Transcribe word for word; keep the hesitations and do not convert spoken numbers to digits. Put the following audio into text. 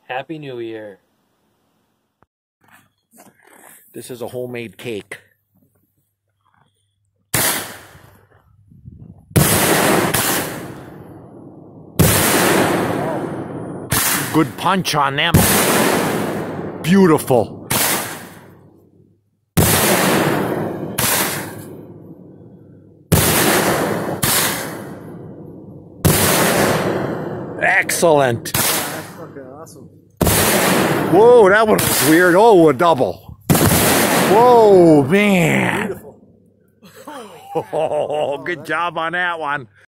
Happy New Year. This is a homemade cake. Good punch on them. Beautiful. Excellent. That's fucking awesome. Whoa, that one was weird. Oh, a double. Whoa, man. Beautiful. Oh, good job on that one.